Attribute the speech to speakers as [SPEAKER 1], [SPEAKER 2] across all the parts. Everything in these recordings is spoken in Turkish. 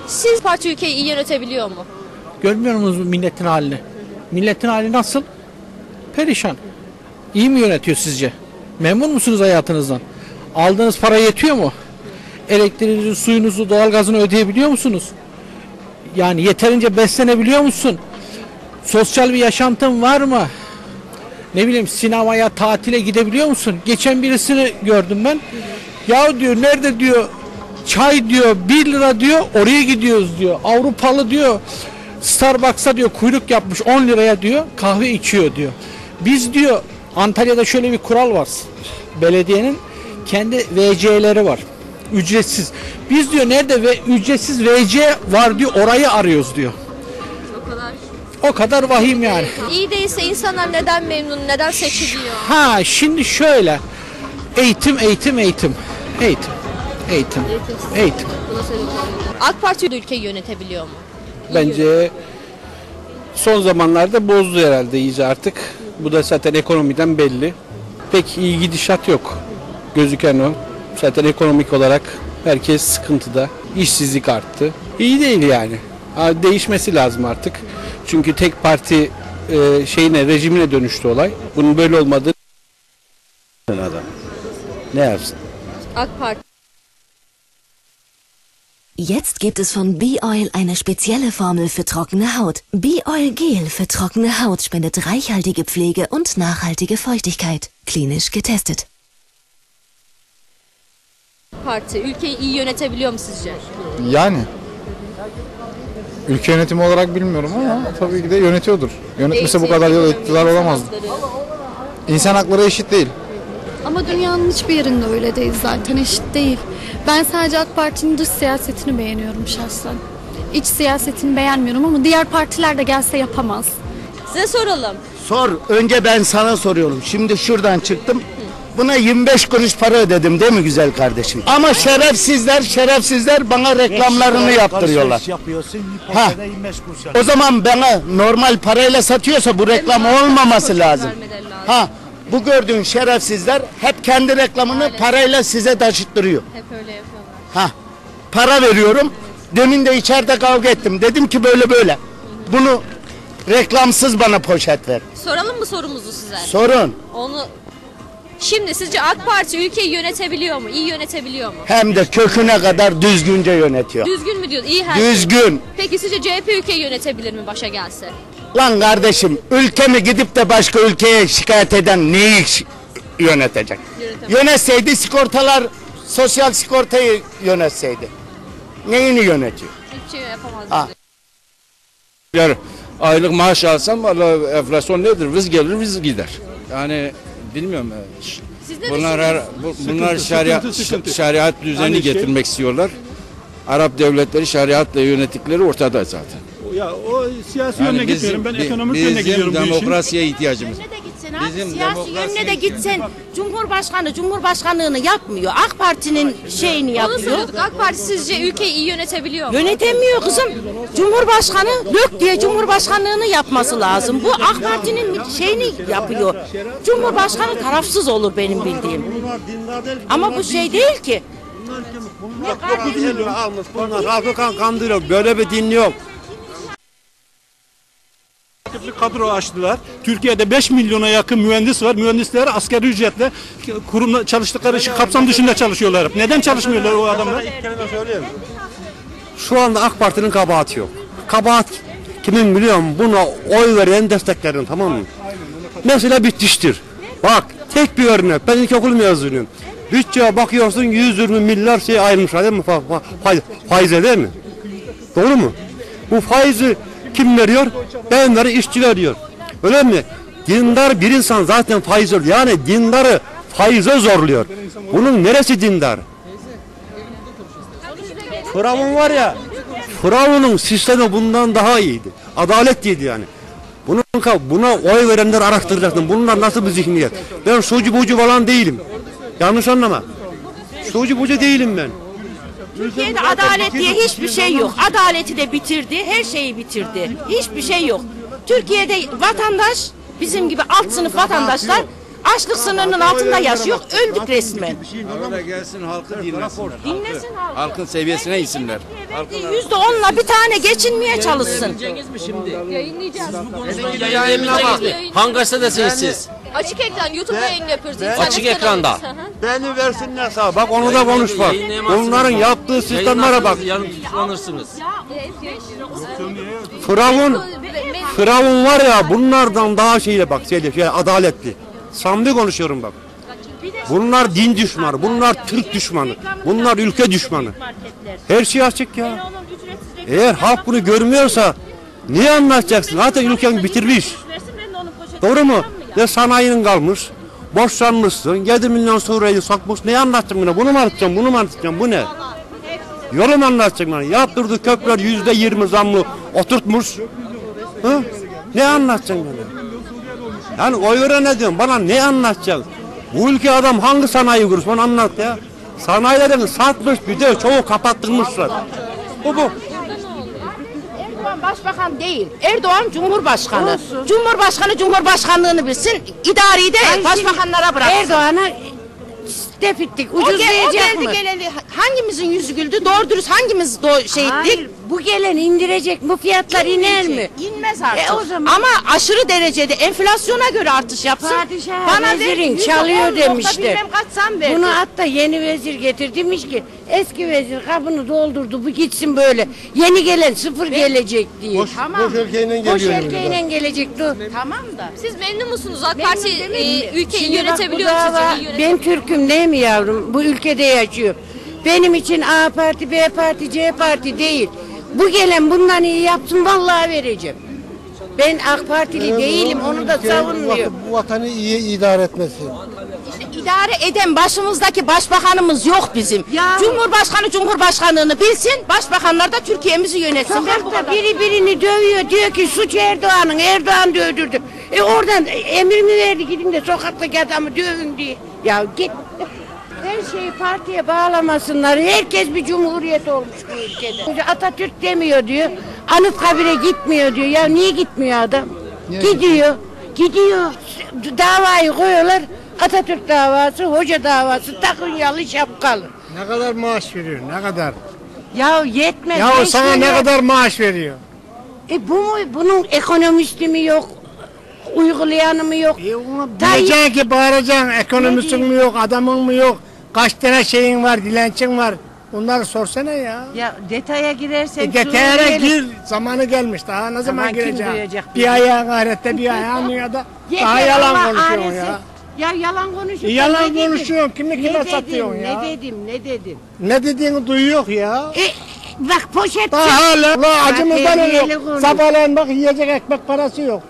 [SPEAKER 1] Siz parti ülkeyi iyi yönetebiliyor mu?
[SPEAKER 2] Görmüyor musunuz milletin halini? Milletin hali nasıl? Perişan. İyi mi yönetiyor sizce? Memnun musunuz hayatınızdan? Aldığınız para yetiyor mu? Elektriğinizi, suyunuzu, doğalgazını ödeyebiliyor musunuz? Yani yeterince beslenebiliyor musun? Sosyal bir yaşantın var mı? Ne bileyim, sinemaya, tatile gidebiliyor musun? Geçen birisini gördüm ben. Ya diyor, nerede diyor, çay diyor 1 lira diyor, oraya gidiyoruz diyor. Avrupalı diyor, Starbucks'a diyor kuyruk yapmış 10 liraya diyor, kahve içiyor diyor. Biz diyor, Antalya'da şöyle bir kural var. Belediyenin kendi VC'leri var. Ücretsiz. Biz diyor nerede ve ücretsiz VC var diyor, orayı arıyoruz diyor. O kadar vahim yani.
[SPEAKER 1] İyi değilse insanlar neden memnun, neden seçiliyor?
[SPEAKER 2] Ha, şimdi şöyle. Eğitim.
[SPEAKER 1] AK Parti ülkeyi yönetebiliyor mu?
[SPEAKER 3] Bence son zamanlarda bozdu herhalde iyice artık. Bu da zaten ekonomiden belli. Pek iyi gidişat yok. Gözüken o. Zaten ekonomik olarak herkes sıkıntıda. İşsizlik arttı. İyi değil yani. Değişmesi lazım artık. Çünkü tek parti rejimine dönüştü olay. Bunun böyle olmadığı adam. Ne yapsın?
[SPEAKER 1] AK Parti.
[SPEAKER 4] Jetzt gibt es von B-Oil eine spezielle Formel für trockene Haut. B-Oil Gel für trockene Haut spendet reichhaltige Pflege und nachhaltige Feuchtigkeit. Klinisch getestet.
[SPEAKER 1] Parti ülkeyi iyi yönetebiliyor mu sizce?
[SPEAKER 5] Yani ülke yönetimi olarak bilmiyorum ama tabii ki de yönetiyordur. Yönetmese bu kadar yıl iktidar olamazdı. İnsan hakları eşit değil.
[SPEAKER 6] Ama dünyanın hiçbir yerinde öyle değil zaten, eşit değil. Ben sadece AK Parti'nin dış siyasetini beğeniyorum şahsen. İç siyasetini beğenmiyorum ama diğer partiler de gelse yapamaz.
[SPEAKER 1] Size soralım.
[SPEAKER 7] Sor. Önce ben sana soruyorum. Şimdi şuradan çıktım. Buna 25 kuruş para ödedim değil mi güzel kardeşim? Ama şerefsizler bana reklamlarını yaptırıyorlar. Ha. O zaman bana normal parayla satıyorsa bu reklam olmaması lazım. Ha. Bu gördüğün şerefsizler hep kendi reklamını parayla size taşıttırıyor.
[SPEAKER 1] Hep öyle yapıyorlar.
[SPEAKER 7] Ha. Para veriyorum. Demin de içeride kavga ettim. Dedim ki böyle. Bunu reklamsız bana poşet ver.
[SPEAKER 1] Soralım mı sorumuzu size?
[SPEAKER 7] Sorun.
[SPEAKER 1] Şimdi sizce AK Parti ülkeyi yönetebiliyor mu? İyi yönetebiliyor mu?
[SPEAKER 7] Hem de köküne kadar düzgünce yönetiyor.
[SPEAKER 1] Düzgün mü diyorsun? İyi her
[SPEAKER 7] Düzgün.
[SPEAKER 1] Peki sizce CHP ülkeyi yönetebilir mi başa gelse?
[SPEAKER 7] Lan kardeşim, ülkemi gidip de başka ülkeye şikayet eden neyi yönetecek? Yönetseydi sigortalar, sosyal sigortayı yönetseydi. Neyini yönetiyor?
[SPEAKER 1] Hiçbir şey yapamaz.
[SPEAKER 7] Ha.
[SPEAKER 3] Yani aylık maaş alsam vallahi enflasyon nedir? Vız gelir vız gider. Yani bilmiyorum. Bunlar şeriat düzeni getirmek istiyorlar. Arap devletleri şeriatla yönettikleri ortada zaten.
[SPEAKER 8] Ya o siyasi yönüne gitmiyorum. Ben ekonomik yönüne gidiyorum.
[SPEAKER 3] Bizim demokrasiye ihtiyacımız.
[SPEAKER 9] Siyasi yönüne de gitsen Cumhurbaşkanlığını yapmıyor. AK Parti'nin şeyini yapıyor.
[SPEAKER 1] AK Parti sizce ülkeyi iyi yönetebiliyor mu?
[SPEAKER 9] Yönetemiyor kızım. Cumhurbaşkanı dök diye Cumhurbaşkanlığını yapması lazım. Bu AK Parti'nin şeyini yapıyor. Cumhurbaşkanı tarafsız olur benim bildiğim. Ama bu şey değil ki.
[SPEAKER 3] Bunlar halkı kandırıyor. Böyle bir din yok.
[SPEAKER 8] Kadro açtılar. Türkiye'de 5 milyona yakın mühendis var. Mühendisler asgari ücretle kurumda çalıştıkları kapsam dışında çalışıyorlar. Neden çalışmıyorlar o adamlar?
[SPEAKER 3] Şu anda AK Parti'nin kabahati yok. Kabahat kimin biliyor musun? Buna oy veren desteklerin, tamam mı? Mesela bitiştir. Bak tek bir örnek. Ben ilkokul mezunuyum. Bütçeye bakıyorsun 120 milyar şey ayrılmışlar değil mi? Faiz değil mi? Doğru mu? Bu faizi kim veriyor? Beğenleri işçi veriyor. Öyle mi? Dindar bir insan zaten faiz veriyor. Yani dindarı faize zorluyor. Bunun neresi dindar? Firavun var ya. Firavun'un sistemi bundan daha iyiydi. Adaletliydi yani. Buna oy verenler araştıracaktım. Bunlar nasıl bir zihniyet? Ben şucu bucu falan değilim. Yanlış anlama. Şucu bucu değilim ben.
[SPEAKER 9] Türkiye'de adalet diye hiçbir şey yok. Adaleti de bitirdi, her şeyi bitirdi. Hiçbir şey yok. Türkiye'de vatandaş, bizim gibi alt sınıf vatandaşlar Açlık sınırının altında yaşıyor. Öldük resmen.
[SPEAKER 10] Öyle gelsin halkı dinlesinler.
[SPEAKER 9] Dinlesin halkı.
[SPEAKER 10] Halkın seviyesine insinler.
[SPEAKER 9] %10'la bir tane geçinmeye çalışsın.
[SPEAKER 1] Yayınlayacağız.
[SPEAKER 10] Hangi gazetedesiniz siz?
[SPEAKER 1] Açık ekran YouTube'da yayın yapıyoruz.
[SPEAKER 10] Açık ekranda.
[SPEAKER 3] Beni versinler sağ. Bak onu da konuş bak. Onların yaptığı sistemlere bak.
[SPEAKER 10] Yarın tutuklanırsınız.
[SPEAKER 3] Firavun var ya bunlardan daha şeyle bak adaletli. Samimi konuşuyorum bak. Bunlar din düşmanı, bunlar Türk düşmanı, bunlar ülke düşmanı. Her şey açık ya. Eğer halk bunu görmüyorsa niye anlatacaksın? Zaten ülkeni bitirmiş. Doğru mu? Ne sanayinin kalmış, boşanmışsın, 7 milyon Suriyeli sokmuş. Ne anlatacaksın buna? Bunu mu anlatacağım, bunu mu anlatacağım? Bu ne? Yolu mu anlatacaksın bana? Yaptırdığı köprüler %20 zamlı oturtmuş. Hı? Ne anlatacaksın bana? Yani oy veren ne diyorsun? Bana ne anlatacaksın? Bu ülke adam hangi sanayi kurmuş? Bana anlat ya. Sanayilerini satmış bir de çoğu kapattırmışlar. Bu.
[SPEAKER 9] Erdoğan başbakan değil. Erdoğan cumhurbaşkanı. Cumhurbaşkanı cumhurbaşkanlığını bilsin. İdareyi de başbakanlara bıraksın.
[SPEAKER 11] Erdoğan'a step ettik. Ucuzlayacak mı?
[SPEAKER 9] Geleli hangimizin yüzü güldü? Doğru dürüst hangimiz ettik?
[SPEAKER 11] Hayır, bu gelen indirecek. Bu fiyatlar iner mi?
[SPEAKER 9] İnmez artık.
[SPEAKER 11] O zaman
[SPEAKER 9] Ama aşırı derecede enflasyona göre artış yapsın.
[SPEAKER 11] vezirin çalıyor demişler.
[SPEAKER 9] Bilmem kaç zam verdi.
[SPEAKER 11] Bunu hatta yeni vezir getir demiş ki eski vezir kabını doldurdu bu gitsin böyle. Yeni gelen sıfır gelecek diye.
[SPEAKER 3] Boş erkeğiyle geliyor.
[SPEAKER 11] Boş erkeğiyle gelecek.
[SPEAKER 9] Tamam da.
[SPEAKER 1] Siz memnun musunuz? AK Parti ülkeyi
[SPEAKER 11] Şimdi bak,
[SPEAKER 1] yönetebiliyor
[SPEAKER 11] bu
[SPEAKER 1] mu
[SPEAKER 11] dava-
[SPEAKER 1] sizce? İyi yönetiyor.
[SPEAKER 11] Ben Türk'üm değil mi yavrum? Bu ülkede yaşıyorum. Benim için A parti, B parti, C parti değil. Bu gelen bundan iyi yapsın vallahi vereceğim. Ben AK Partili değilim, onu da savunmuyorum.
[SPEAKER 3] Bu vatanı iyi idare etmesi.
[SPEAKER 9] İdare eden başımızdaki başbakanımız yok bizim.
[SPEAKER 11] Ya.
[SPEAKER 9] Cumhurbaşkanı cumhurbaşkanlığını bilsin, başbakanlar da Türkiye'mizi yönetsin. Ben bu
[SPEAKER 11] Sokakta
[SPEAKER 9] kadar.
[SPEAKER 11] biri birini dövüyor, diyor ki suç Erdoğan'ın, Erdoğan dövdürdü. Oradan emir mi verdi gidin de sokaktaki adamı dövün diye. Ya git. Her şeyi partiye bağlamasınlar. Herkes bir cumhuriyet olmuş bu ülkede. Atatürk demiyor diyor. Anıtkabir'e gitmiyor diyor. Ya niye gitmiyor adam? Gidiyor. Gidiyor. Davayı koyuyorlar. Atatürk davası, hoca davası, takınyalı şapkalı.
[SPEAKER 12] Ne kadar maaş veriyor? Ne kadar?
[SPEAKER 11] Ya yetmez.
[SPEAKER 12] Ya
[SPEAKER 11] beş
[SPEAKER 12] sana ne
[SPEAKER 11] milyon.
[SPEAKER 12] kadar maaş veriyor?
[SPEAKER 11] Bu mu? Bunun ekonomisti mi yok? Uygulayanı mı yok?
[SPEAKER 12] Diyeceksin ki bağıracaksın. Ekonomistin mi yok? Adamın mı yok? Kaç tane şeyin var? Dilencin var? Bunları sorsana ya.
[SPEAKER 11] Ya detaya girersen
[SPEAKER 12] Detaylara gir. Zamanı gelmiş. Daha ne zaman
[SPEAKER 11] kim
[SPEAKER 12] gireceksin?
[SPEAKER 11] duyacak
[SPEAKER 12] Bir ayağın ahirette bir ayağın dünyada. Daha
[SPEAKER 11] Yeter
[SPEAKER 12] yalan
[SPEAKER 11] Allah
[SPEAKER 12] konuşuyorsun
[SPEAKER 11] ailesi.
[SPEAKER 12] ya.
[SPEAKER 11] Ya yalan konuşuyorsun.
[SPEAKER 12] Yalan
[SPEAKER 11] ne dedim?
[SPEAKER 12] konuşuyorsun. Kimi
[SPEAKER 11] Ne
[SPEAKER 12] kime
[SPEAKER 11] dedim,
[SPEAKER 12] satıyorsun ya?
[SPEAKER 11] Ne dedim?
[SPEAKER 12] Ne dediğini duyuyor ya.
[SPEAKER 11] Bak poşet.
[SPEAKER 12] Daha hala la acımızdan
[SPEAKER 11] terbiyeli
[SPEAKER 12] ölüyor.
[SPEAKER 11] konuş.
[SPEAKER 12] Sabahleyin bak yiyecek ekmek parası yok.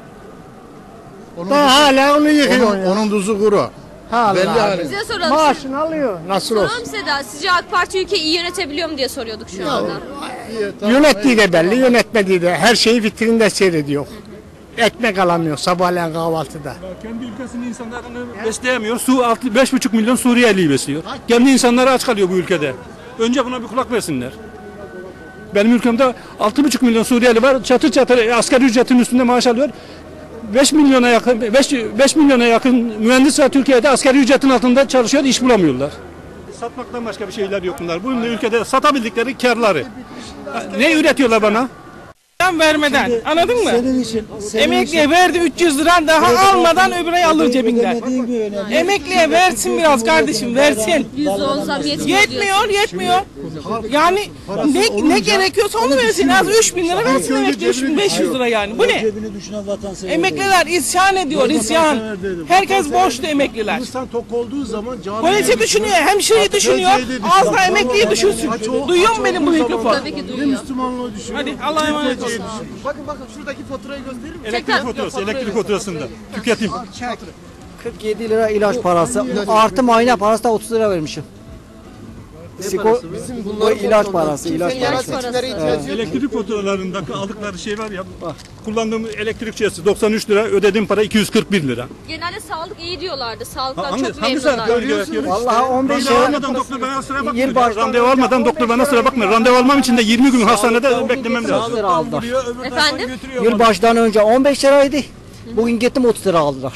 [SPEAKER 12] Daha hala onu yıkıyor ya.
[SPEAKER 5] Onun tuzu kuru.
[SPEAKER 12] Hala.
[SPEAKER 1] Size soralım.
[SPEAKER 12] Maaşını alıyor. Nasıl olsun?
[SPEAKER 1] Soralım size daha. Sizce AK Parti ülkeyi iyi yönetebiliyor mu diye soruyorduk şu anda.
[SPEAKER 12] Yönettiği de belli, yönetmediği de her şeyi vitrinde seyrediyor. Ekmek alamıyor sabahleyin kahvaltıda.
[SPEAKER 8] Kendi ülkesinin insanlarını besleyemiyor. 5,5 milyon Suriyeli'yi besliyor. Kendi insanları aç kalıyor bu ülkede. Önce buna bir kulak versinler. Benim ülkemde 6,5 milyon Suriyeli var. Çatır çatır asgari ücretin üstünde maaş alıyor. 5 milyona yakın mühendis var Türkiye'de asgari ücretin altında çalışıyor, iş bulamıyorlar. Satmaktan başka bir şeyler yok bunlar. Bu ülkede satabildikleri karları. Ne üretiyorlar bana?
[SPEAKER 13] Vermeden, anladın mı? Emekliye verdi 300 lira daha almadan öbür ay alır cebinden. Emekliye versin biraz kardeşim, versin.
[SPEAKER 1] %10 zam yetmiyor.
[SPEAKER 13] Yetmiyor. Yani ne gerekiyorsa onu versin. Az 3.000 lira versin emekliye, 3.500 lira yani. Bu ne? Emekliler isyan ediyor, isyan. Herkes boştu emekliler.
[SPEAKER 12] İnsan tok olduğu zaman
[SPEAKER 13] Polisi düşünüyor, hemşireyi düşünüyor. Az da emekliyi düşünsün. Duyuyor mu benim bu mikrofon?
[SPEAKER 1] Tabii ki duyuyor.
[SPEAKER 12] Müslümanlığı düşün.
[SPEAKER 13] Hadi Allah'a emanet olsun.
[SPEAKER 12] Bakın şuradaki faturayı gösterir misin?
[SPEAKER 8] Elektrik faturasında. Tüketim.
[SPEAKER 14] 47 lira ilaç parası. Artı muayene parası da 30 lira vermişim. Bu ilaç parası.
[SPEAKER 8] Elektrik faturalarındaki aldıkları şey var ya. Kullandığım elektrik cihazı 93 lira, ödediğim para 241 lira.
[SPEAKER 1] Genelde sağlık iyi diyorlardı. Sağlıktan
[SPEAKER 8] Hangi
[SPEAKER 1] çok memnunlar.
[SPEAKER 14] Vallahi 15
[SPEAKER 8] Randevu
[SPEAKER 14] lira.
[SPEAKER 8] almadan doktor bana sıra bakmıyor. Randevu almadan doktor bana sıra bakmıyor. Randevu almam için de 20 gün hastanede beklemem lazım.
[SPEAKER 14] Lira aldılar.
[SPEAKER 1] Efendim?
[SPEAKER 14] Yılbaşından önce 15 liraydı. Bugün gittim 30 lira aldılar.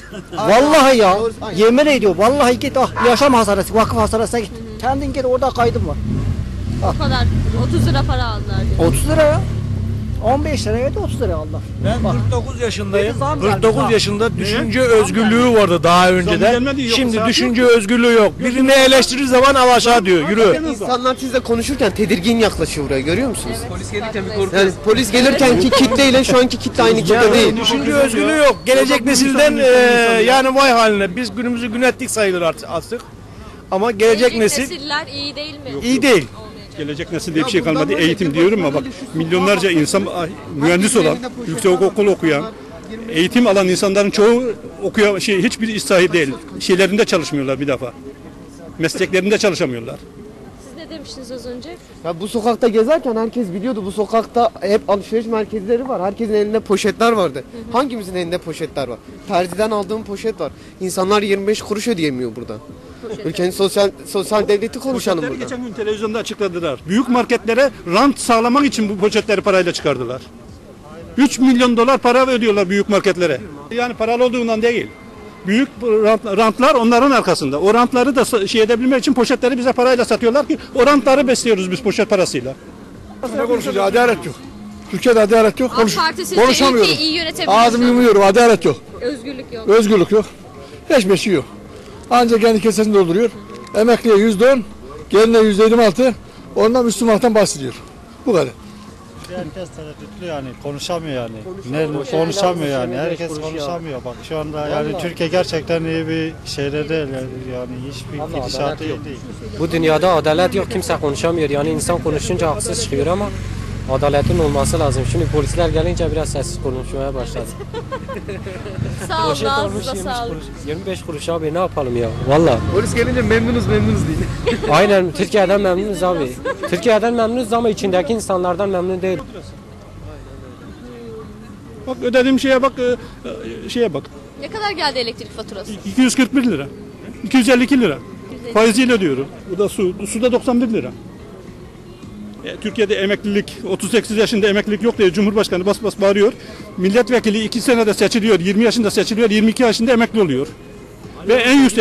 [SPEAKER 14] Vallahi ya. Yemin ediyor. Vallahi git yaşam hastanesi, vakıf hastanesine git. Kendin git orada kaydım var.
[SPEAKER 1] O kadar 30 lira para aldılar diyor.
[SPEAKER 14] 30 lira ya. 15 liraya da 30 lira Allah.
[SPEAKER 15] Ben 49 yaşındayım.
[SPEAKER 14] Zam geldi,
[SPEAKER 15] 49
[SPEAKER 14] zam.
[SPEAKER 15] yaşında düşünce özgürlüğü vardı daha önceden.
[SPEAKER 8] gelmedi, yok,
[SPEAKER 15] Şimdi
[SPEAKER 8] saat
[SPEAKER 15] düşünce özgürlüğü yok. Birini eleştirir zaman al aşağı diyor. Yürü.
[SPEAKER 16] İnsanlar sizle konuşurken tedirgin yaklaşıyor buraya, görüyor musunuz?
[SPEAKER 10] Polis gelirken bir korku.
[SPEAKER 16] Yani polis gelirkenki kitleyle şu anki kitle aynı kitle değil.
[SPEAKER 15] Düşünce özgürlüğü yok. Gelecek nesilden yani vay haline. Biz günümüzü gün ettik sayılır artık. Ama gelecek nesil
[SPEAKER 1] nesiller iyi değil mi?
[SPEAKER 15] iyi değil.
[SPEAKER 8] Gelecek nesil diye bir şey kalmadı. Eğitim diyorum ama bak milyonlarca insan mühendis olan, yüksekokul okuyan, eğitim alan insanların çoğu hiçbir iş sahibi değil. Şeylerinde çalışmıyorlar bir defa. Mesleklerinde çalışamıyorlar.
[SPEAKER 1] Siz ne demiştiniz az önce?
[SPEAKER 16] Ya bu sokakta gezerken herkes biliyordu, bu sokakta hep alışveriş merkezleri var. Herkesin elinde poşetler vardı. Hangimizin elinde poşetler var? Terziden aldığım poşet var. İnsanlar 25 kuruş ödeyemiyor burada. Ülkenin sosyal devleti konuşalım
[SPEAKER 8] Poşetleri
[SPEAKER 16] burada.
[SPEAKER 8] geçen gün televizyonda açıkladılar. Büyük marketlere rant sağlamak için bu poşetleri parayla çıkardılar. 3 milyon dolar para ödüyorlar büyük marketlere. Yani paralı olduğundan değil. Büyük rantlar onların arkasında. O rantları da şey edebilmek için poşetleri bize parayla satıyorlar ki o rantları besliyoruz biz poşet parasıyla.
[SPEAKER 5] Ne konuşacağız? Adalet yok. Türkiye'de adalet yok.
[SPEAKER 1] AK Parti sizce ülkeyi iyi yönetebiliyor.
[SPEAKER 5] Ağzımı yumuyorum. Adalet yok.
[SPEAKER 1] Özgürlük yok.
[SPEAKER 5] Özgürlük yok. Hiçbir şey yok. Ancak kendi kesesini dolduruyor. Emekliye %10, geline %26, ondan Müslümanlıktan bahsediyor. Bu kadar.
[SPEAKER 17] Herkes tereddütlü yani konuşamıyor yani. Konuşamıyor yani. Herkes konuşamıyor. Bak şu anda yani Türkiye gerçekten iyi bir şeyde değil yani hiçbir gidişatı değil.
[SPEAKER 10] Bu dünyada adalet yok, kimse konuşamıyor. Yani insan konuşunca haksız çıkıyor ama adaletin olması lazım. Şimdi polisler gelince biraz sessiz konuşmaya başladı.
[SPEAKER 1] Sağ olun,
[SPEAKER 10] Poşet olmuş
[SPEAKER 1] ağzınıza
[SPEAKER 10] 25
[SPEAKER 1] sağlık.
[SPEAKER 10] kuruş. 25 kuruş abi ne yapalım ya? Valla.
[SPEAKER 16] Polis gelince memnunuz değil.
[SPEAKER 10] Aynen Türkiye'den memnunuz abi. Türkiye'den memnunuz ama içindeki insanlardan memnun değil.
[SPEAKER 8] Bak ödediğim şeye bak.
[SPEAKER 1] Ne kadar geldi elektrik faturası?
[SPEAKER 8] 241 lira. 252 lira. Faiziyle ödüyorum. Bu da suda 91 lira. Türkiye'de emeklilik, 38 yaşında emeklilik yok diye Cumhurbaşkanı bas bas bağırıyor. Milletvekili 2 senede seçiliyor, 20 yaşında seçiliyor, 22 yaşında emekli oluyor. Ve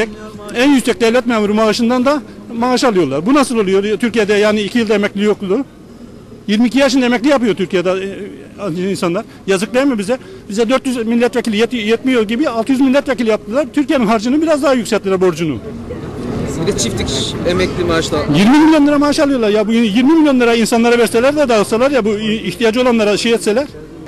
[SPEAKER 8] en yüksek devlet memuru maaşından da maaş alıyorlar. Bu nasıl oluyor Türkiye'de yani 2 yılda emekli yokluğu? 22 yaşında emekli yapıyor Türkiye'de insanlar. Yazık değil mi bize? Bize 400 milletvekili yetmiyor gibi 600 milletvekili yaptılar. Türkiye'nin harcını biraz daha yükselttiler borcunu.
[SPEAKER 16] Bir de çiftlik emekli maaşla.
[SPEAKER 8] 20 milyon lira maaş alıyorlar ya. Bu 20 milyon lira insanlara verseler de dağıtsalar ya bu ihtiyacı olanlara şey etseler.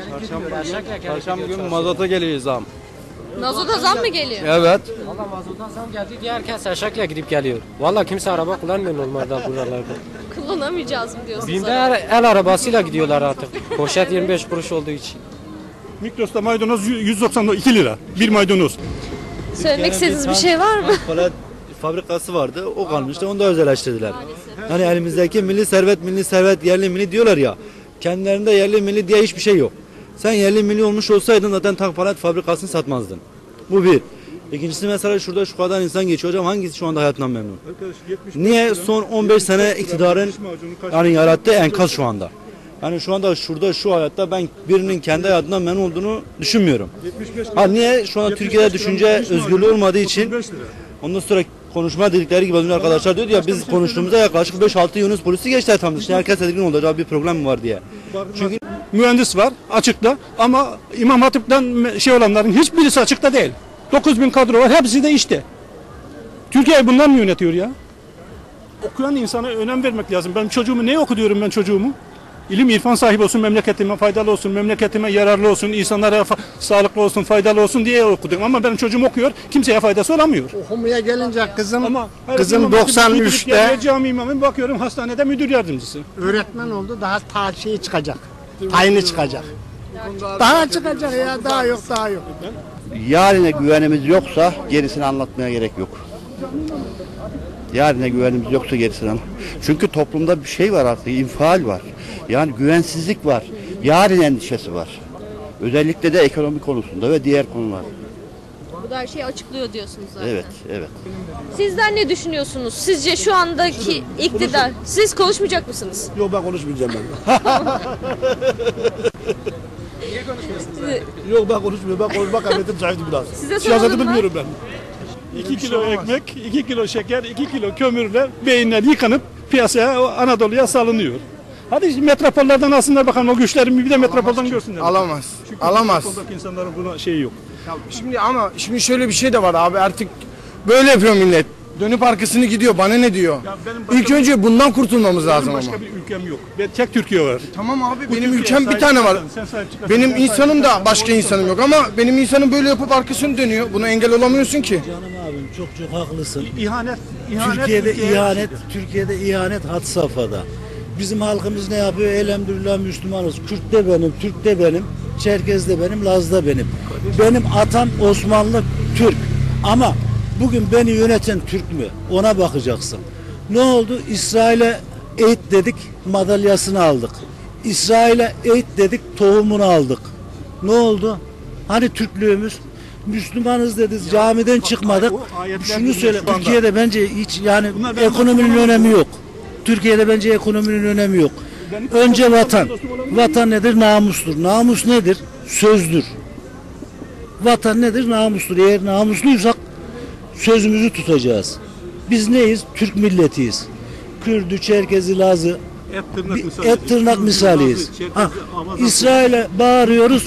[SPEAKER 10] Çarşamba günü mazota geliyor zam.
[SPEAKER 1] Mazota zam mı geliyor?
[SPEAKER 10] Evet. Valla mazottan zam geldi diye herkes Şakya gidip geliyor. Valla kimse araba kullanmıyor normalde buralarda.
[SPEAKER 1] Kullanamayacağız mı diyorsunuz?
[SPEAKER 10] Binde el arabasıyla gidiyorlar artık. Poşet 25 kuruş olduğu için.
[SPEAKER 8] Migros'ta maydanoz 192 lira. Bir maydanoz.
[SPEAKER 1] Söylemek istediğiniz bir şey var mı?
[SPEAKER 18] Fabrikası vardı, o kalmıştı, onu da özelleştirdiler. Yani elimizdeki milli servet, yerli milli diyorlar ya, kendilerinde yerli milli diye hiçbir şey yok. Sen yerli milli olmuş olsaydın zaten tank palet fabrikasını satmazdın. Bu bir. İkincisi mesela şurada şu kadar insan geçiyor hocam, hangisi şu anda hayatından memnun? Niye son 15 sene iktidarın yani yarattığı enkaz şu anda? Yani şu anda şurada şu hayatta ben birinin kendi hayatından memnun olduğunu düşünmüyorum. Niye? Şu anda Türkiye'de düşünce özgürlüğü olmadığı için ondan sonra konuşma dedikleri gibi arkadaşlar diyor ya biz konuştuğumuzda yaklaşık 5-6 Yunus polisi geçti tam dışında herkes tedirgin olacak bir problem mi var diye.
[SPEAKER 8] Çünkü mühendis var açıkta ama İmam Hatip'ten şey olanların hiçbirisi açıkta değil. 9000 kadro var hepsi de işte. Türkiye'yi bunlar mı yönetiyor ya? Okuyan insana önem vermek lazım. Ben çocuğumu ne okutuyorum ben çocuğumu? İlim irfan sahibi olsun, memleketime faydalı olsun, memleketime yararlı olsun, insanlara sağlıklı olsun, faydalı olsun diye okudum. Ama benim çocuğum okuyor, kimseye faydası olamıyor.
[SPEAKER 12] Okumaya gelince kızım
[SPEAKER 8] İmam
[SPEAKER 12] 93'te
[SPEAKER 8] cami imamı bakıyorum hastanede müdür yardımcısı.
[SPEAKER 12] öğretmen oldu, daha çıkacak. Tayini çıkacak. Daha çıkacak ya, daha yok.
[SPEAKER 7] Yarine güvenimiz yoksa gerisini anlatmaya gerek yok. Yarine güvenimiz yoksa gerisini Çünkü toplumda bir şey var artık, infial var. Yani güvensizlik var. Yarın endişesi var. Özellikle de ekonomi konusunda ve diğer konular.
[SPEAKER 1] Bu da her şeyi açıklıyor diyorsunuz zaten.
[SPEAKER 7] Evet.
[SPEAKER 1] Sizler ne düşünüyorsunuz? Sizce şu andaki iktidar, siz konuşmayacak mısınız?
[SPEAKER 5] Yok ben konuşmayacağım ben.
[SPEAKER 1] Niye konuşmuyorsunuz?
[SPEAKER 15] Yok ben konuşmuyorum. Ben konuşma kabiliyetim zayıftı biraz.
[SPEAKER 1] Size
[SPEAKER 15] Siyaseti
[SPEAKER 1] soralım mı?
[SPEAKER 15] bilmiyorum ben.
[SPEAKER 8] 2 kilo ekmek, 2 kilo şeker, 2 kilo kömürle beyinler yıkanıp piyasaya, Anadolu'ya salınıyor. Hadi metropollerden alsınlar bakalım o güçlerin bir de metropolden görsünler.
[SPEAKER 15] Alamaz.
[SPEAKER 8] Çünkü
[SPEAKER 15] Alamaz.
[SPEAKER 8] metropoldaki insanların buna şeyi yok.
[SPEAKER 15] Şimdi şöyle bir şey de var abi artık böyle yapıyor millet. Dönüp arkasını gidiyor bana ne diyor. İlk önce bundan kurtulmamız lazım
[SPEAKER 8] Benim
[SPEAKER 15] ama.
[SPEAKER 8] başka bir ülkem yok. Tek Türkiye var.
[SPEAKER 15] Tamam abi
[SPEAKER 8] Bu
[SPEAKER 15] benim
[SPEAKER 8] Türkiye'ye
[SPEAKER 15] ülkem bir
[SPEAKER 8] sahip
[SPEAKER 15] tane var.
[SPEAKER 8] çıkarsın, sen sahip çıkarsın.
[SPEAKER 15] Benim insanım da başka insanım yok ama benim insanım böyle yapıp arkasını dönüyor. Buna engel olamıyorsun ki.
[SPEAKER 19] Canım abim çok haklısın.
[SPEAKER 8] İhanet
[SPEAKER 19] Türkiye'de ihanet had safhada. Bizim halkımız ne yapıyor? Elhamdülillah Müslümanız. Kürt de benim, Türk de benim, Çerkez de benim, Laz da benim. Benim atam Osmanlı Türk. Ama bugün beni yöneten Türk mü? Ona bakacaksın. Ne oldu? İsrail'e eğit dedik, madalyasını aldık. İsrail'e eğit dedik, tohumunu aldık. Ne oldu? Hani Türklüğümüz? Müslümanız dediniz, camiden çıkmadık. Şunu söyle, Türkiye'de bence hiç yani ekonominin önemi yok. Türkiye'de bence ekonominin önemi yok. Önce vatan. Vatan nedir? Namustur. Namus nedir? Sözdür. Vatan nedir? Namustur. Eğer namusluysak sözümüzü tutacağız. Biz neyiz? Türk milletiyiz. Kürdü, Çerkezi, Lazı, et tırnak misaliyiz. İsrail'e bağırıyoruz.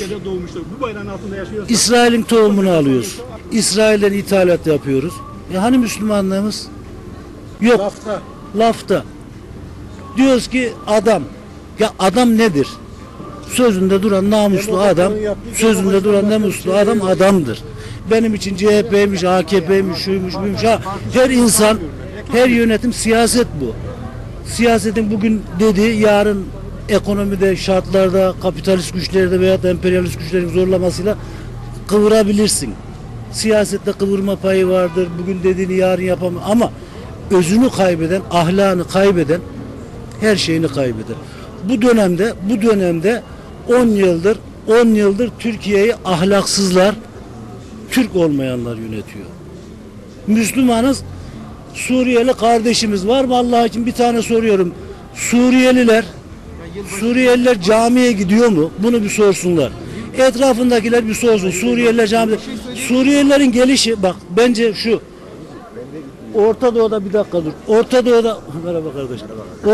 [SPEAKER 19] İsrail'in tohumunu alıyoruz. İsrail'den ithalat yapıyoruz. Hani Müslümanlığımız? Yok. Lafta. Diyoruz ki adam. Ya adam nedir? Sözünde duran namuslu adam, sözünde duran namuslu adam adamdır. Benim için CHP'ymiş, AKP'ymiş, şuymuş, buymuş. Her insan, her yönetim siyaset bu. Siyasetin bugün dediği yarın ekonomide, şartlarda, kapitalist güçlerde veya da emperyalist güçlerin zorlamasıyla kıvırabilirsin. Siyasette kıvırma payı vardır. Bugün dediğini yarın yapamaz. Ama özünü kaybeden, ahlakını kaybeden her şeyini kaybeder. Bu dönemde 10 yıldır Türkiye'yi ahlaksızlar, Türk olmayanlar yönetiyor. Müslümanız, Suriyeli kardeşimiz var mı Allah için bir tane soruyorum. Suriyeliler camiye gidiyor mu? Bunu bir sorsunlar. Etrafındakiler bir sorsun. Suriyeliler camiye. Suriyelilerin gelişi bak bence şu. Orta Doğu'da bir dakika dur. Orta Doğu'da merhaba kardeşim.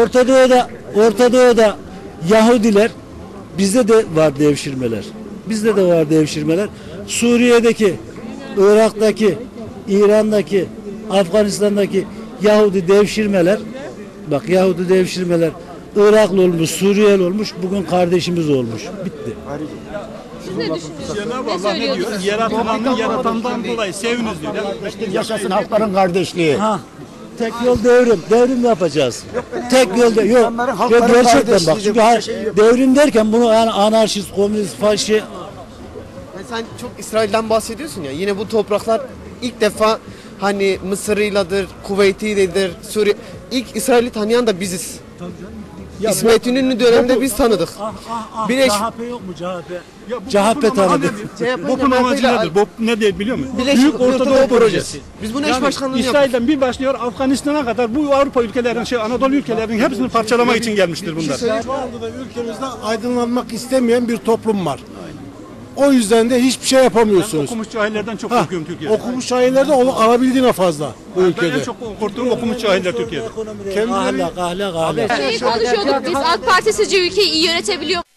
[SPEAKER 19] Orta Doğu'da Yahudiler bizde de var devşirmeler. Bizde de var devşirmeler. Suriye'deki, Irak'taki, İran'daki, Afganistan'daki Yahudi devşirmeler bak Yahudi devşirmeler Iraklı olmuş, Suriyeli olmuş, bugün kardeşimiz olmuş. Bitti.
[SPEAKER 1] Siz ne düşünüyorsunuz?
[SPEAKER 8] Cenab-ı Allah ne diyor? Yaratılanın yaratandan dolayı seviniz diyor.
[SPEAKER 7] Yaşasın halkların kardeşliği.
[SPEAKER 19] Tek yol devrim. Devrim yapacağız. Tek yol yok. Gerçekten bak. Çünkü devrim derken bunu yani anarşist, komünist, faşist.
[SPEAKER 16] Yani sen çok İsrail'den bahsediyorsun ya. Yine bu topraklar ilk defa hani Mısır'ıyladır, Kuveyt'idir, Suriye. İlk İsrail'i tanıyan da biziz. İsmet İnönü döneminde biz tanıdık.
[SPEAKER 19] CHP yok mu CHP? CHP tanıdı.
[SPEAKER 8] BOP'un amacı nedir? BOP ne değil biliyor musun?
[SPEAKER 16] Büyük Orta Doğu Projesi. Biz bunu eş başkanlığını yaptık.
[SPEAKER 8] İsrail'den bir başlıyor Afganistan'a kadar bu Avrupa ülkelerin, Anadolu ülkelerinin hepsini parçalamak için gelmiştir bunlar.
[SPEAKER 15] Şu anda da ülkemizde aydınlanmak istemeyen bir toplum var. O yüzden de hiçbir şey yapamıyorsunuz.
[SPEAKER 8] Ben okumuş cahillerden çok korkuyorum Türkiye'de.
[SPEAKER 15] Okumuş cahillerde alabildiğine fazla bu ülkede.
[SPEAKER 8] Ben en çok korktuğum okumuş cahiller Türkiye'de.
[SPEAKER 19] Ahlak.
[SPEAKER 1] Şeyi konuşuyorduk biz. AK Parti sizce ülkeyi iyi yönetebiliyor mu?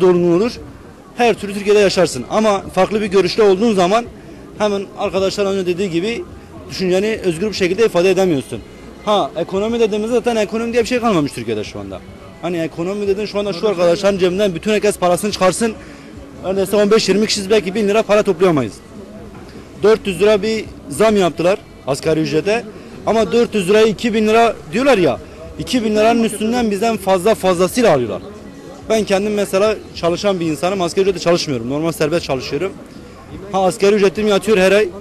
[SPEAKER 18] zorunlu olur. Her türlü Türkiye'de yaşarsın. Ama farklı bir görüşte olduğun zaman hemen arkadaşlar önce dediği gibi düşünceni özgür bir şekilde ifade edemiyorsun. Ha, ekonomi dediğimizde zaten ekonomi diye bir şey kalmamış Türkiye'de şu anda. Hani ekonomi dediğin şu anda şu arkadaşların cebinden bütün herkes parasını çıkarsın. Neredeyse 15-20 kişiyiz, belki 1000 lira para toplayamayız. 400 lira bir zam yaptılar asgari ücrete. Ama 400 lirayı 2000 lira diyorlar ya. 2000 liranın üstünden bizden fazlasıyla alıyorlar. Ben kendim mesela çalışan bir insanım. Asgari ücretle çalışmıyorum. Normal serbest çalışıyorum. Ha, asgari ücretim yatıyor her ay.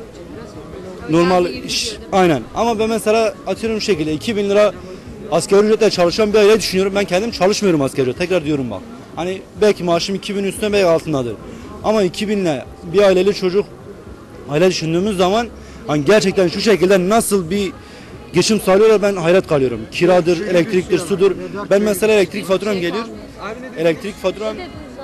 [SPEAKER 18] Normal iş. Aynen. Ama ben mesela atıyorum şu şekilde 2000 lira asgari ücretle çalışan bir aile düşünüyorum. Ben kendim çalışmıyorum asgari ücret. Tekrar diyorum bak. Hani belki maaşım 2000 üstüne belki altındadır. Ama 2000 ile bir aileli çocuk aile düşündüğümüz zaman hani gerçekten şu şekilde nasıl bir geçim sağlıyorlar, ben hayret kalıyorum. Kiradır, elektriktir, sudur. Ben mesela elektrik faturam geliyor. Elektrik faturam...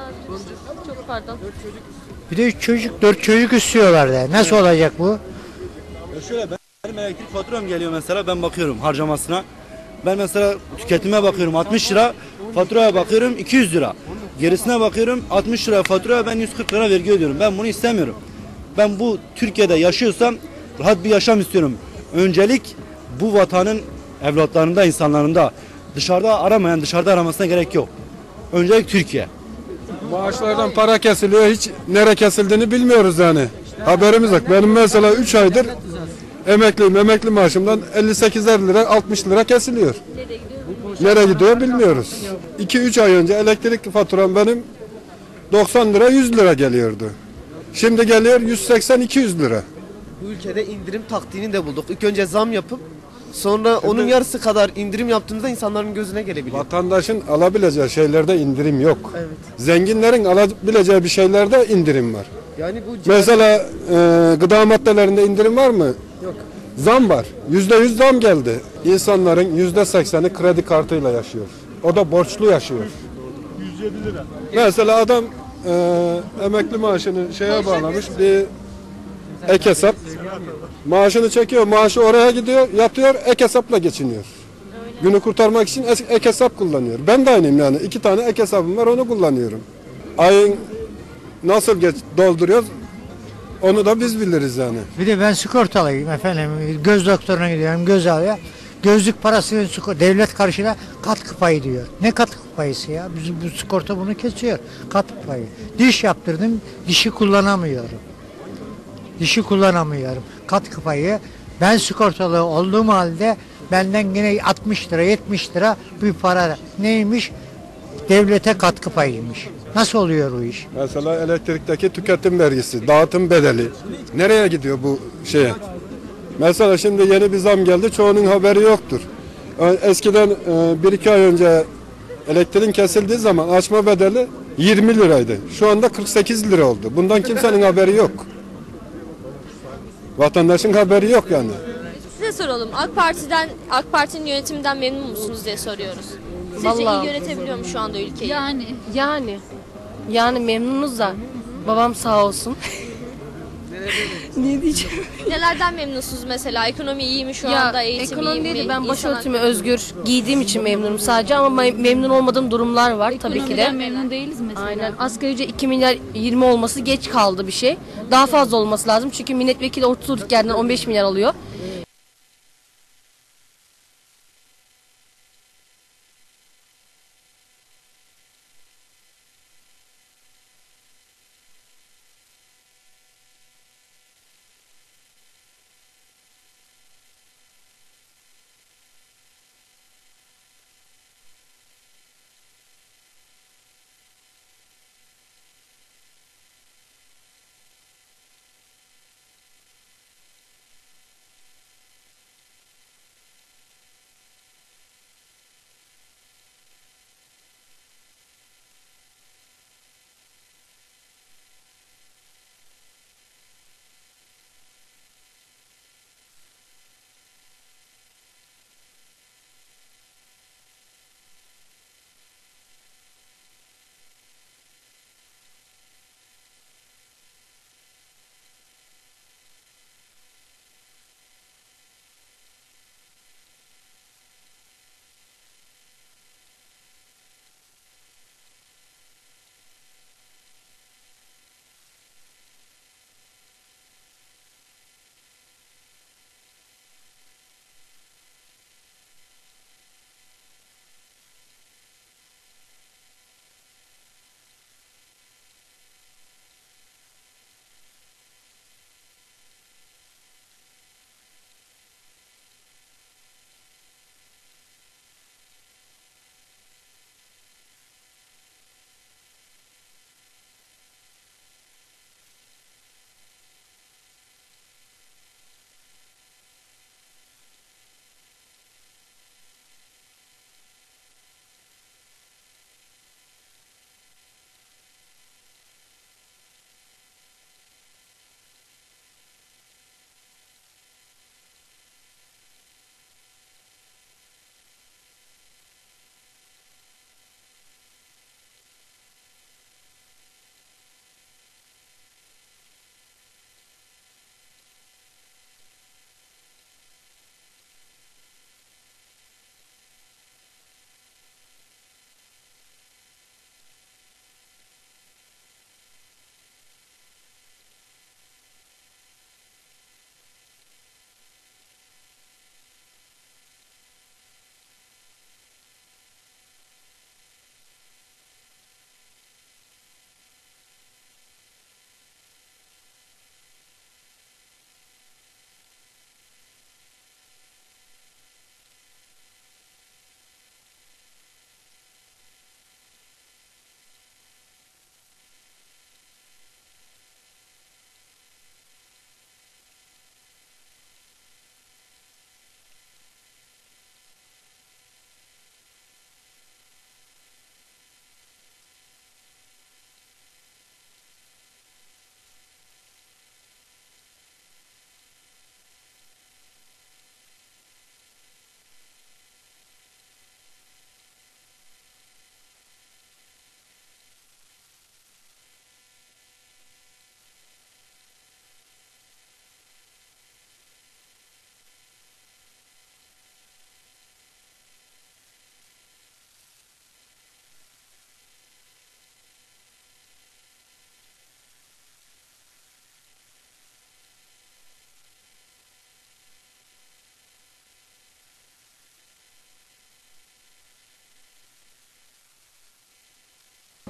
[SPEAKER 1] Çok pardon.
[SPEAKER 20] Bir de 3 çocuk, 4 çocuk istiyorlar da. Nasıl olacak bu?
[SPEAKER 18] Ya şöyle, benim elektrik faturam geliyor mesela, ben bakıyorum harcamasına. Ben mesela tüketime bakıyorum 60 lira, faturaya bakıyorum 200 lira. Gerisine bakıyorum 60 lira fatura, ben 140 lira vergi ödüyorum. Ben bunu istemiyorum. Ben bu Türkiye'de yaşıyorsam rahat bir yaşam istiyorum. Öncelik bu vatanın evlatlarında, insanlarında. Dışarıda aramayan, dışarıda aramasına gerek yok. Öncelik Türkiye.
[SPEAKER 21] Maaşlardan para kesiliyor, hiç nereye kesildiğini bilmiyoruz yani. Haberimiz yok. Benim mesela 3 aydır emekliyim, emekli maaşımdan 58'er lira, 60 lira kesiliyor. Nereye gidiyor bilmiyoruz. 2-3 ay önce elektrik faturam benim 90 lira, 100 lira geliyordu. Şimdi geliyor 180-200 lira.
[SPEAKER 16] Bu ülkede indirim taktiğini de bulduk. İlk önce zam yapıp sonra onun yarısı kadar indirim yaptığımızda insanların gözüne gelebiliyor.
[SPEAKER 21] Vatandaşın alabileceği şeylerde indirim yok.
[SPEAKER 16] Evet.
[SPEAKER 21] Zenginlerin alabileceği bir şeylerde indirim var.
[SPEAKER 16] Yani bu
[SPEAKER 21] Mesela gıda maddelerinde indirim var mı?
[SPEAKER 16] Yok.
[SPEAKER 21] Zam var. %100 zam geldi. İnsanların %80'i kredi kartıyla yaşıyor. O da borçlu yaşıyor.
[SPEAKER 8] 107 lira.
[SPEAKER 21] Mesela adam emekli maaşını şeye bağlamış, bir ek hesap. Maaşını çekiyor, maaşı oraya gidiyor, yatıyor, ek hesapla geçiniyor. Günü kurtarmak için ek hesap kullanıyor. Ben de aynıyım yani. 2 tane ek hesabım var, onu kullanıyorum. Ayın nasıl dolduruyoruz, onu da biz biliriz yani.
[SPEAKER 20] Bir de ben sigortalıyım efendim. Göz doktoruna gidiyorum, göz alıyor. Gözlük parasını devlet karşıda katkı payı diyor. Ne katkı payısı ya? Bu sigorta bunu kesiyor. Katkı payı. Diş yaptırdım, dişi kullanamıyorum. Dişi kullanamıyorum. Katkı payı. Ben sigortalı olduğum halde benden yine 60 lira 70 lira bir para. Neymiş? Devlete katkı payıymış. Nasıl oluyor o iş?
[SPEAKER 21] Mesela elektrikteki tüketim vergisi, dağıtım bedeli. Nereye gidiyor bu şeye? Mesela şimdi yeni bir zam geldi, çoğunun haberi yoktur. Eskiden 1-2 ay önce elektriğin kesildiği zaman açma bedeli 20 liraydı. Şu anda 48 lira oldu. Bundan kimsenin haberi yok. Vatandaşın haberi yok yani.
[SPEAKER 1] Size soralım. AK Parti'nin yönetiminden memnun musunuz diye soruyoruz. Sizce
[SPEAKER 22] Vallahi-
[SPEAKER 1] iyi yönetebiliyor mu şu anda ülkeyi?
[SPEAKER 22] Yani memnunuz da babam sağ olsun. Ne diyeceğim?
[SPEAKER 1] Nelerden memnunsunuz mesela? Ekonomi iyi mi şu
[SPEAKER 22] Ya
[SPEAKER 1] anda? Eğitim
[SPEAKER 22] ekonomi
[SPEAKER 1] iyi mi?
[SPEAKER 22] değil de ben
[SPEAKER 1] İnsanlar-
[SPEAKER 22] başörtümü özgür giydiğim için memnunum sadece ama memnun olmadığım durumlar var tabii ki de.
[SPEAKER 23] Ekonomiden memnun değiliz mesela.
[SPEAKER 22] Aynen. Asgari ücret 2 milyar 20 olması geç kaldı bir şey. Daha fazla olması lazım çünkü milletvekili oturduk yerden 15 milyar alıyor.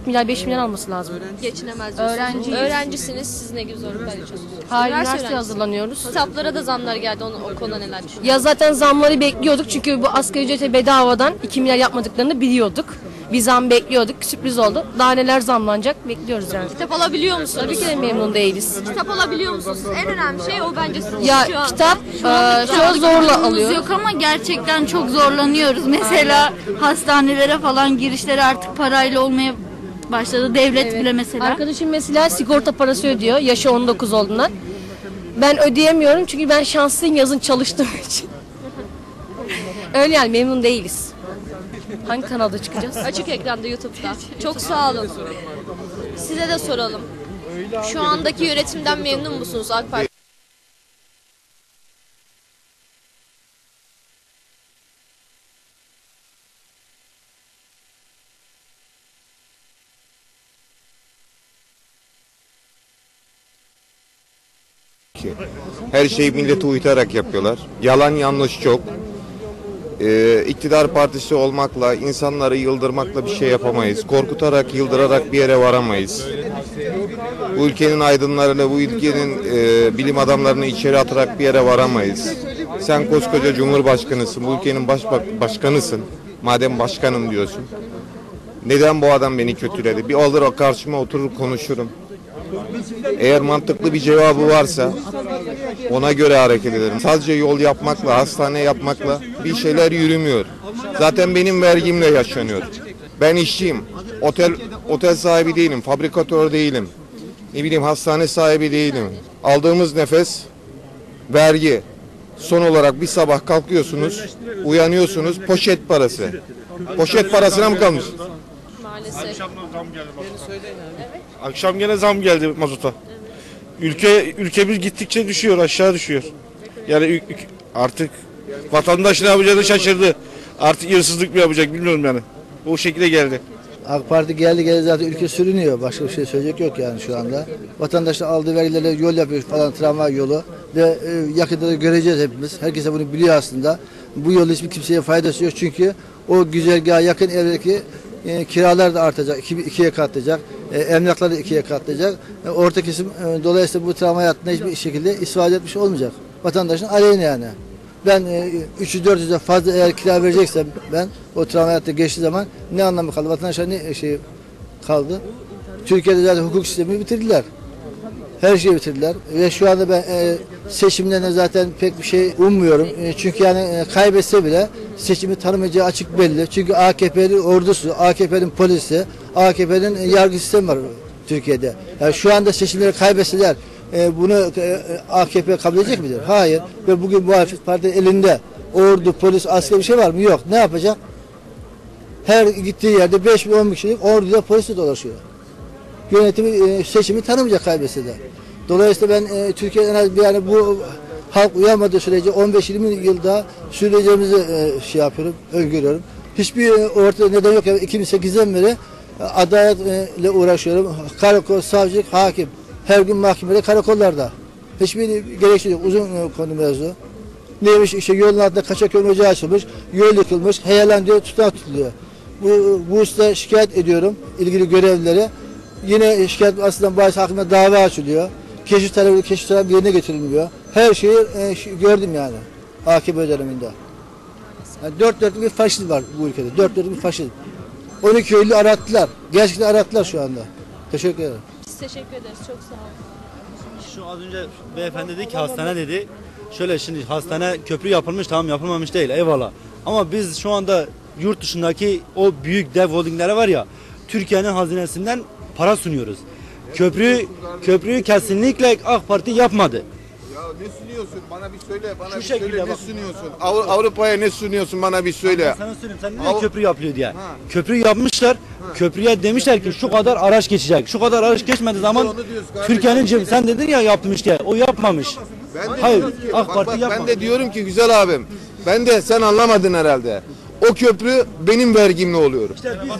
[SPEAKER 22] milyar 5 milyar alması lazım.
[SPEAKER 1] Geçinemez diyorsunuz.
[SPEAKER 22] Öğrenciyiz.
[SPEAKER 1] Öğrencisiniz. Siz ne gibi zorluklar yaşıyorsunuz?
[SPEAKER 22] Hayır,
[SPEAKER 1] Üniversite
[SPEAKER 22] üniversiteye hazırlanıyoruz.
[SPEAKER 1] Kitaplara da zamlar geldi. O konuda neler düşünüyorsunuz?
[SPEAKER 22] Ya zaten zamları bekliyorduk çünkü bu asgari ücrete bedavadan 2 milyar yapmadıklarını biliyorduk. Bir zam bekliyorduk, sürpriz oldu. Daha neler zamlanacak bekliyoruz yani.
[SPEAKER 1] Kitap alabiliyor musunuz?
[SPEAKER 22] Tabii ki de memnun değiliz.
[SPEAKER 1] Kitap alabiliyor musunuz? En önemli şey o bence.
[SPEAKER 22] Ya
[SPEAKER 1] Şu an.
[SPEAKER 22] kitap şu an zorla alıyoruz.
[SPEAKER 6] Yok ama gerçekten çok zorlanıyoruz. Mesela hastanelere falan girişleri artık parayla olmaya başladı. Devlet bile mesela.
[SPEAKER 22] Arkadaşım mesela sigorta parası ödüyor yaşı 19 olduğundan. Ben ödeyemiyorum çünkü ben şanslıyım yazın çalıştığım için. Öyle yani memnun değiliz. Hangi kanalda çıkacağız?
[SPEAKER 1] Açık ekranda YouTube'da. Çok sağ olun. Size de soralım. Şu andaki yönetimden memnun musunuz AK Parti?
[SPEAKER 2] Her şeyi millete uyutarak yapıyorlar. Yalan yanlış çok. İktidar partisi olmakla, insanları yıldırmakla bir şey yapamayız. Korkutarak, yıldırarak bir yere varamayız. Bu ülkenin aydınlarıyla, bu ülkenin bilim adamlarını içeri atarak bir yere varamayız. Sen koskoca Cumhurbaşkanısın, bu ülkenin başkanısın. Madem başkanım diyorsun. Neden bu adam beni kötüledi? Bir alır karşıma oturur konuşurum. Eğer mantıklı bir cevabı varsa ona göre hareket ederim. Sadece yol yapmakla, hastane yapmakla bir şeyler yürümüyor. Zaten benim vergimle yaşanıyor. Ben işçiyim. Otel sahibi değilim, fabrikatör değilim. Ne bileyim hastane sahibi değilim. Aldığımız nefes vergi. Son olarak bir sabah kalkıyorsunuz, uyanıyorsunuz poşet parası. Poşet parasına mı kalmış?
[SPEAKER 1] Maalesef.
[SPEAKER 4] Akşam gene zam geldi mazota. Ülkemiz gittikçe düşüyor, aşağı düşüyor. Yani artık vatandaş ne yapacağını şaşırdı. Artık hırsızlık mı yapacak bilmiyorum yani. O şekilde geldi.
[SPEAKER 14] AK Parti geldi zaten ülke sürünüyor. Başka bir şey söyleyecek yok yani şu anda. Vatandaşlar aldığı vergilerle yol yapıyor falan, tramvay yolu. Ve yakında da göreceğiz hepimiz. Herkes bunu biliyor aslında. Bu yol hiçbir kimseye faydası yok çünkü o güzergaha yakın evdeki kiralar da artacak, ikiye katlayacak, emlaklar da ikiye katlayacak. Orta kesim dolayısıyla bu tramvay hattında hiçbir şekilde istifade etmiş olmayacak. Vatandaşın aleyhine yani. Ben 300-400'e fazla eğer kira vereceksem ben o tramvay hattı geçtiği zaman ne anlamı kaldı? Vatandaşlar ne şey kaldı? Türkiye'de zaten hukuk sistemini bitirdiler. Her şeyi bitirdiler ve şu anda ben seçimlerine zaten pek bir şey ummuyorum. Çünkü yani kaybetse bile seçimi tanımayacağı açık belli. Çünkü AKP'nin ordusu, AKP'nin polisi, AKP'nin yargı sistemi var Türkiye'de. Yani şu anda seçimleri kaybetseler bunu AKP kabul edecek midir? Hayır. Ve bugün muhalefet partinin elinde ordu, polis, asker bir şey var mı? Yok. Ne yapacak? Her gittiği yerde 5.000-10.000 kişilik orduyla polisle dolaşıyor. Yönetimi, seçimi tanımayacak kaybetse de. Dolayısıyla ben Türkiye'de en az yani bu halk uyanmadığı sürece 15-20 yılda süreceğimizi şey yapıyorum, öngörüyorum. Hiçbir ortada neden yok. Yani 2008'den beri adaletle uğraşıyorum. Karakol, savcılık, hakim. Her gün mahkemede, karakollarda. Hiçbir gerekçe yok. Uzun konu mevzu. Neymiş işte yolun altında kaçak kömür ocağı açılmış, yol yıkılmış, heyelan diyor, tutanak tutuluyor. Bu usta şikayet ediyorum ilgili görevlileri. Yine şikayet aslında bazı hakkında dava açılıyor. Keşif talebi yerine getirilmiyor. Her şeyi gördüm yani AKP döneminde. Yani dört dörtlük bir faşizm var bu ülkede. Dört dörtlük bir faşizm. 12 Eylül'ü arattılar. Gerçekten arattılar şu anda. Teşekkür ederim.
[SPEAKER 1] Biz teşekkür ederiz. Çok sağ olun.
[SPEAKER 18] Şu az önce beyefendi dedi ki hastane dedi. Şöyle şimdi hastane köprü yapılmış tamam yapılmamış değil eyvallah. Ama biz şu anda yurt dışındaki o büyük dev holdinglere var ya Türkiye'nin hazinesinden para sunuyoruz. Köprüyü kesinlikle AK Parti yapmadı.
[SPEAKER 2] Ya ne sunuyorsun? Bana bir söyle. Bana
[SPEAKER 18] Şu
[SPEAKER 2] bir
[SPEAKER 18] şekilde
[SPEAKER 2] söyle
[SPEAKER 18] bak.
[SPEAKER 2] ne sunuyorsun? Avrupa'ya ne sunuyorsun? Bana bir söyle.
[SPEAKER 18] Sana söyleyeyim sen niye köprü yapılıyor diye. Köprü yapmışlar. Köprüye demişler ki şu kadar araç geçecek. Şu kadar araç geçmediği zaman Türkiye'nin sen dedin ya yapmış diye. O yapmamış. Hayır. AK Parti yapmamış.
[SPEAKER 2] Ben de diyorum ki güzel abim. Ben de sen anlamadın herhalde. O köprü benim vergimle oluyor.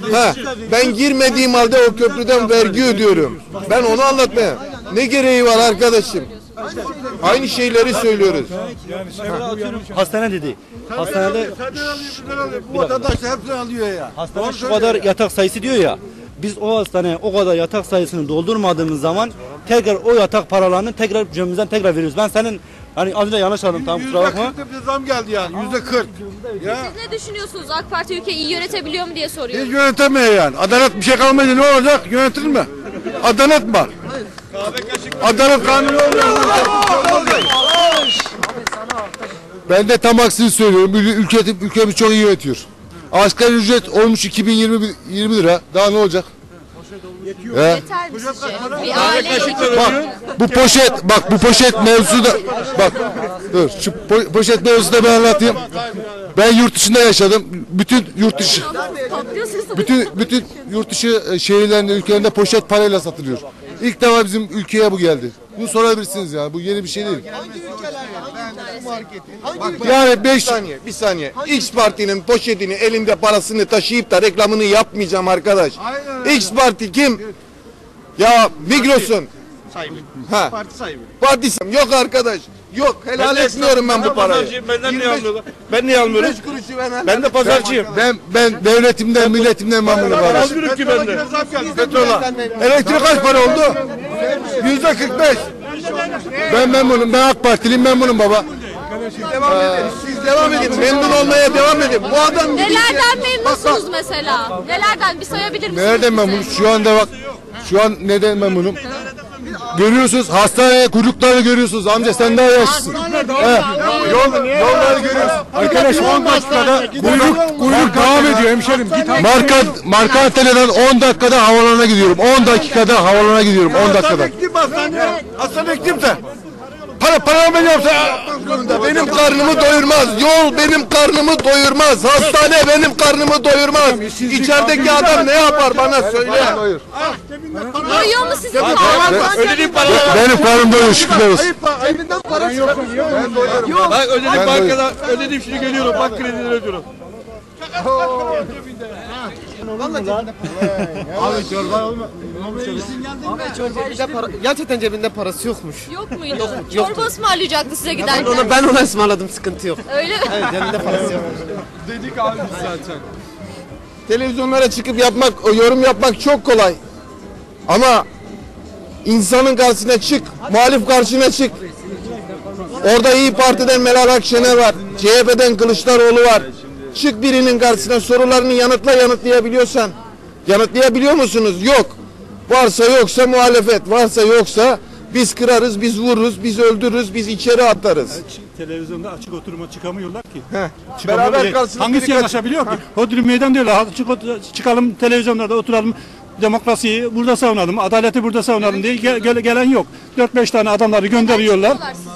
[SPEAKER 2] Ben girmediğim halde o köprüden vergi ödüyorum. Ben onu anlatmaya. Ne gereği var arkadaşım? Aynı şeyleri söylüyoruz.
[SPEAKER 18] Hastane dedi. Hastanede
[SPEAKER 4] Vatandaş hepsini alıyor ya.
[SPEAKER 18] hastane şu kadar yatak sayısı diyor ya. biz o hastaneye o kadar yatak sayısını doldurmadığımız zaman tekrar o yatak paralarını tekrar cebimizden tekrar veriyoruz. Ben senin hani az önce yanlış anladım, tamam kusura bakma.
[SPEAKER 4] %40 zam geldi yani, %40. Ya.
[SPEAKER 1] Siz ne düşünüyorsunuz? AK Parti ülkeyi iyi yönetebiliyor mu diye soruyorum.
[SPEAKER 4] Hiç yönetemiyor yani. Adalet bir şey kalmayınca ne olacak? Yönetir mi? Adalet mi var? Adalet kanunu olmuyor.
[SPEAKER 3] Ben de tam aksini söylüyorum. Ülkemiz çok iyi yönetiyor. Asgari ücret olmuş 2020 lira. Daha ne olacak?
[SPEAKER 1] Yeter mi sizce? Bir aile
[SPEAKER 3] Bu poşet mevzusu da bak dur şu poşet mevzusu da ben anlatayım. Ben yurt dışında yaşadım. Bütün yurt dışı şehirlerinde, ülkelerinde poşet parayla satılıyor. İlk defa bizim ülkeye bu geldi. Bunu sorabilirsiniz yani. Bu yeni bir şey değil.
[SPEAKER 2] Yani bir saniye. X partinin poşetini elinde parasını taşıyıp da reklamını yapmayacağım arkadaş. X parti kim? Ya Migros'un. Ha. Parti sahibi. Yok arkadaş. Yok. Helal etmiyorum ben bu parayı.
[SPEAKER 4] Benden niye almıyorlar? Ben niye almıyorum? Ben de pazarcıyım.
[SPEAKER 3] Ben devletimden, milletimden memnunum.
[SPEAKER 4] Almıyorum ki ben de. Petrola. Elektrik kaç para oldu? %45.
[SPEAKER 3] Ben memnunum. Ben AK Partiliyim, memnunum baba.
[SPEAKER 2] Siz devam edin. Memnun olmaya devam edin. Bu adam
[SPEAKER 1] nelerden memnunsunuz mesela? Nelerden bir sayabilir misiniz?
[SPEAKER 3] Nereden memnunum? Şu anda bak. Şu an neden memnunum? Görüyorsunuz, hastaneye kuyrukları görüyorsunuz. Amca sen daha yaşlısın. Yolları görüyorsun.
[SPEAKER 8] Arkadaş 10 dakikada kuyruk devam ediyor hemşerim.
[SPEAKER 3] Marka anteneden 10 dakikada havalarına gidiyorum. 10 dakikada havalarına gidiyorum. 10 dakikada.
[SPEAKER 4] Hastane kimse. Para mı yapsa?
[SPEAKER 2] benim karnımı doyurmaz. Yol benim karnımı doyurmaz. Hastane benim karnımı doyurmaz. İçerideki adam ne yapar bana söyle.
[SPEAKER 1] Doyuyor mu sizin karnınız?
[SPEAKER 3] Benim karnım doyuyor, şükürler olsun.
[SPEAKER 21] Cebinden para çıkıyor.
[SPEAKER 4] Ben doyuyorum. Bak ödedim bankada, ödedim şimdi geliyorum. Bank kredileri ödüyorum.
[SPEAKER 16] Abi çorba olma. Gerçekten cebinde parası yokmuş.
[SPEAKER 1] Yok muydu? Çorba ısmarlayacaktı size giderken.
[SPEAKER 16] Ben ona ısmarladım, sıkıntı yok.
[SPEAKER 1] Öyle mi?
[SPEAKER 16] Evet, cebinde parası yok.
[SPEAKER 21] Dedik abi zaten.
[SPEAKER 2] Televizyonlara çıkıp yorum yapmak çok kolay. Ama insanın karşısına çık, muhalif karşına çık. Orada İYİ Parti'den Meral Akşener var, CHP'den Kılıçdaroğlu var. Çık birinin karşısına, sorularını yanıtlayabiliyorsan. Yanıtlayabiliyor musunuz? Yok. Varsa yoksa muhalefet, varsa yoksa biz kırarız, biz vururuz, biz öldürürüz, biz içeri atarız.
[SPEAKER 8] Televizyonda açık oturuma çıkamıyorlar ki.
[SPEAKER 2] Beraber kalsın.
[SPEAKER 8] Hangisi yanaşabiliyor ki? Hodri meydan diyorlar. Çıkalım televizyonlarda oturalım. Demokrasiyi burada savunalım, adaleti burada savunalım diye gelen yok. 4-5 tane adamları gönderiyorlar.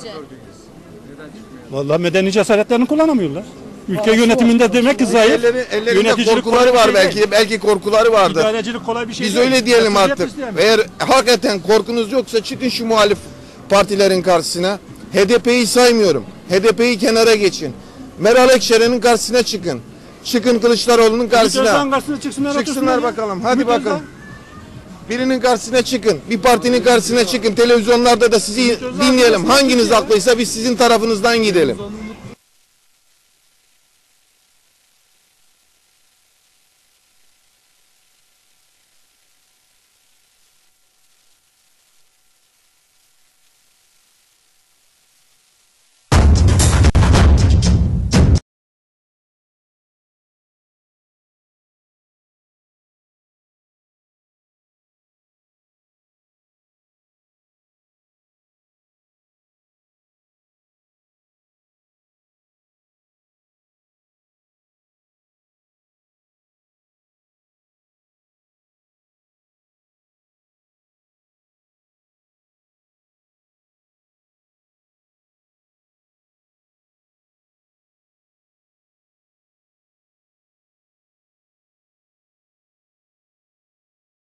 [SPEAKER 8] Vallahi medeni cesaretlerini kullanamıyorlar. Ülke yönetiminde demek ki zayıf.
[SPEAKER 2] Ellerinde korkuları var belki korkuları vardır.
[SPEAKER 8] İdarecilik kolay bir şey
[SPEAKER 2] Biz
[SPEAKER 8] değil.
[SPEAKER 2] öyle diyelim artık. Eğer hakikaten korkunuz yoksa çıkın şu muhalif partilerin karşısına. HDP'yi saymıyorum. HDP'yi kenara geçin. Meral Akşener'in karşısına çıkın. Çıkın Kılıçdaroğlu'nun karşısına. Çıksınlar bakalım. Hadi bakalım. Birinin karşısına çıkın. Bir partinin karşısına çıkın. Televizyonlarda da sizi dinleyelim. Hanginiz haklıysa biz sizin tarafınızdan gidelim.